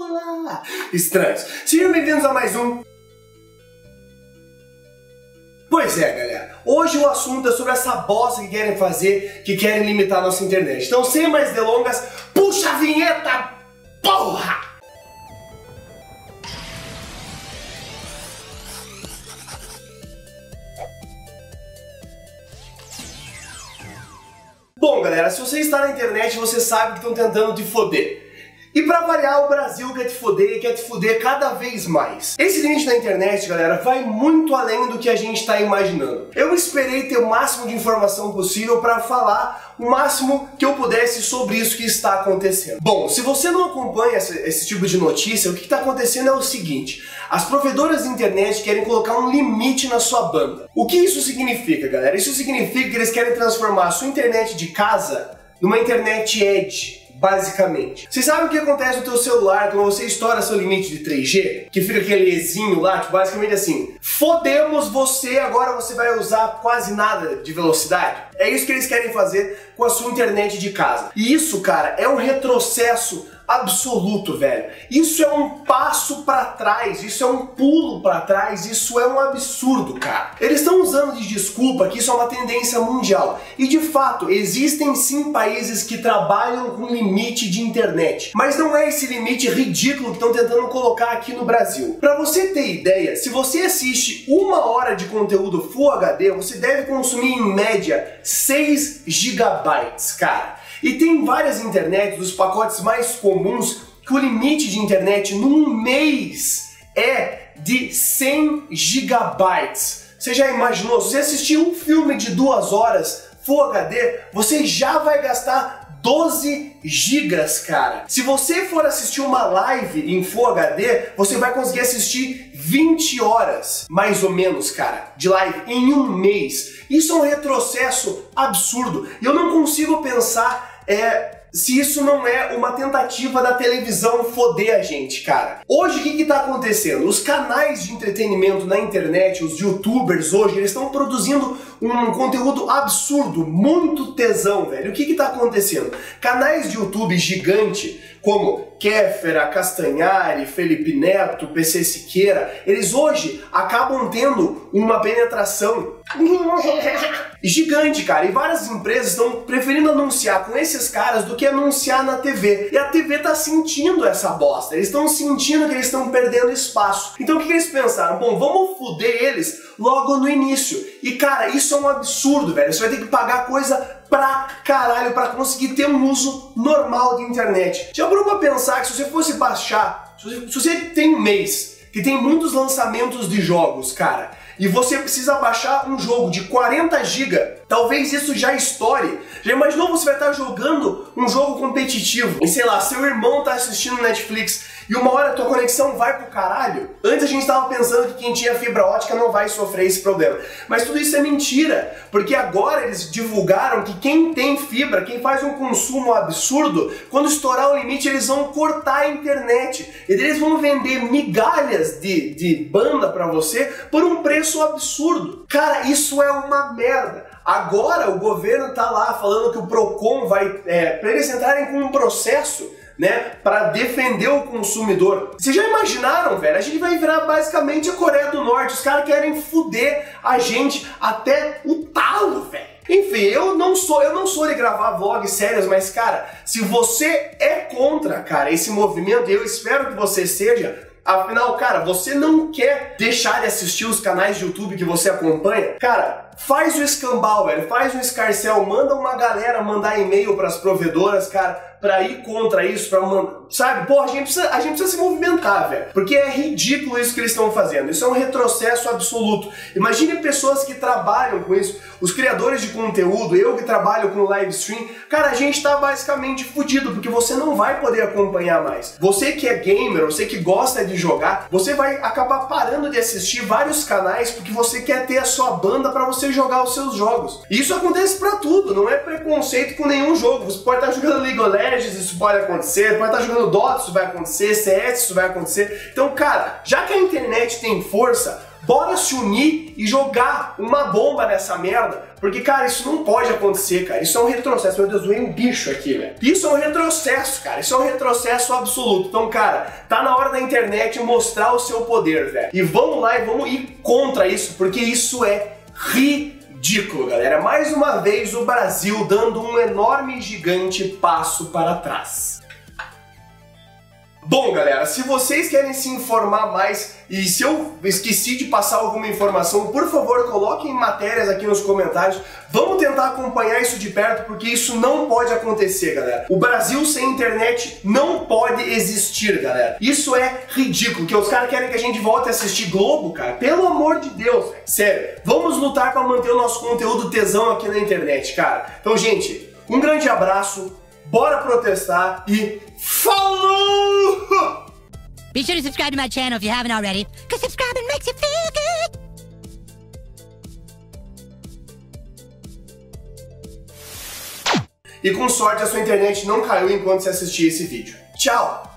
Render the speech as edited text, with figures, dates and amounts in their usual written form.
Olá, estranhos. Sejam bem-vindos a mais um... Pois é, galera. Hoje o assunto é sobre essa bosta que querem fazer, que querem limitar a nossa internet. Então, sem mais delongas, puxa a vinheta, porra! Bom, galera, se você está na internet, você sabe que estão tentando te foder. E pra variar, o Brasil quer te foder e quer te foder cada vez mais. Esse limite na internet, galera, vai muito além do que a gente está imaginando. Eu esperei ter o máximo de informação possível para falar o máximo que eu pudesse sobre isso que está acontecendo. Bom, se você não acompanha esse tipo de notícia, o que está acontecendo é o seguinte: as provedoras de internet querem colocar um limite na sua banda. O que isso significa, galera? Isso significa que eles querem transformar a sua internet de casa numa internet edge. Basicamente. Vocês sabem o que acontece no teu celular quando você estoura seu limite de 3G? Que fica aquele Ezinho lá, que basicamente assim, fodemos você, agora você vai usar quase nada de velocidade. É isso que eles querem fazer com a sua internet de casa. E isso, cara, é um retrocesso absoluto, velho. Isso é um passo pra trás, isso é um pulo pra trás, isso é um absurdo, cara. Eles estão usando de desculpa que isso é uma tendência mundial. E de fato, existem sim países que trabalham com limite de internet. Mas não é esse limite ridículo que estão tentando colocar aqui no Brasil. Pra você ter ideia, se você assiste 1 hora de conteúdo Full HD, você deve consumir em média 6 GB, cara. E tem várias internets, dos pacotes mais comuns, que o limite de internet num mês é de 100 GB. Você já imaginou? Se você assistir um filme de 2 horas Full HD, você já vai gastar 12 gigas, cara. Se você for assistir uma live em Full HD, você vai conseguir assistir 20 horas, mais ou menos, cara, de live em um mês. Isso é um retrocesso absurdo. E eu não consigo pensar se isso não é uma tentativa da televisão foder a gente, cara. Hoje, o que está acontecendo? Os canais de entretenimento na internet, os youtubers hoje, eles estão produzindo um conteúdo absurdo, muito tesão, velho. O que está acontecendo? Canais de YouTube gigante, como Kéfera, Castanhari, Felipe Neto, PC Siqueira, eles hoje acabam tendo uma penetração gigante, cara. E várias empresas estão preferindo anunciar com esses caras do que anunciar na TV. E a TV tá sentindo essa bosta. Eles estão sentindo que eles estão perdendo espaço. Então o que eles pensaram? Bom, vamos foder eles logo no início. E cara, isso é um absurdo, velho. Você vai ter que pagar coisa pra caralho pra conseguir ter um uso normal de internet. Já parou pra pensar que se você fosse baixar, se você tem um mês que tem muitos lançamentos de jogos, cara, e você precisa baixar um jogo de 40 GB, talvez isso já estoure. Já imaginou você vai estar jogando um jogo competitivo e sei lá, seu irmão tá assistindo Netflix e uma hora a tua conexão vai pro caralho? Antes a gente tava pensando que quem tinha fibra ótica não vai sofrer esse problema. Mas tudo isso é mentira, porque agora eles divulgaram que quem tem fibra, quem faz um consumo absurdo, quando estourar o limite eles vão cortar a internet. E eles vão vender migalhas de banda pra você por um preço absurdo. Cara, isso é uma merda. Agora o governo tá lá falando que o Procon vai, pra eles entrarem com um processo, né, para defender o consumidor. Vocês já imaginaram, velho? A gente vai virar basicamente a Coreia do Norte. Os caras querem foder a gente até o talo, velho. Enfim, eu não sou de gravar vlogs sérios, mas cara, se você é contra, cara, esse movimento, eu espero que você seja. Afinal, cara, você não quer deixar de assistir os canais de YouTube que você acompanha? Cara, faz o escambau, velho, faz o escarcel, manda uma galera mandar e-mail pras provedoras, cara, pra ir contra isso, pra sabe? Pô, a gente precisa se movimentar, velho, porque é ridículo isso que eles estão fazendo, isso é um retrocesso absoluto. Imagine pessoas que trabalham com isso, os criadores de conteúdo, eu que trabalho com live stream, cara, a gente tá basicamente fudido, porque você não vai poder acompanhar mais. Você que é gamer, você que gosta de jogar, você vai acabar parando de assistir vários canais porque você quer ter a sua banda pra você jogar os seus jogos. E isso acontece pra tudo, não é preconceito com nenhum jogo. Você pode estar jogando League of Legends, isso pode acontecer, pode estar jogando Dota, isso vai acontecer, CS, isso vai acontecer. Então, cara, já que a internet tem força, bora se unir e jogar uma bomba nessa merda, Porque, cara, isso não pode acontecer, cara. Isso é um retrocesso. Meu Deus, veio um bicho aqui, velho. Isso é um retrocesso, cara. Isso é um retrocesso absoluto. Então, cara, tá na hora da internet mostrar o seu poder, velho. E vamos lá e vamos ir contra isso, porque isso é ridículo, galera. Mais uma vez o Brasil dando um enorme e gigante passo para trás. Bom, galera, se vocês querem se informar mais e se eu esqueci de passar alguma informação, por favor, coloquem matérias aqui nos comentários. Vamos tentar acompanhar isso de perto, porque isso não pode acontecer, galera. O Brasil sem internet não pode existir, galera. Isso é ridículo, que os caras querem que a gente volte a assistir Globo, cara. Pelo amor de Deus, velho. Sério, vamos lutar para manter o nosso conteúdo tesão aqui na internet, cara. Então, gente, um grande abraço. Bora protestar e falou! Be sure to subscribe to my channel if you haven't already, because subscribing makes you feel good! E com sorte a sua internet não caiu enquanto você assistia esse vídeo. Tchau!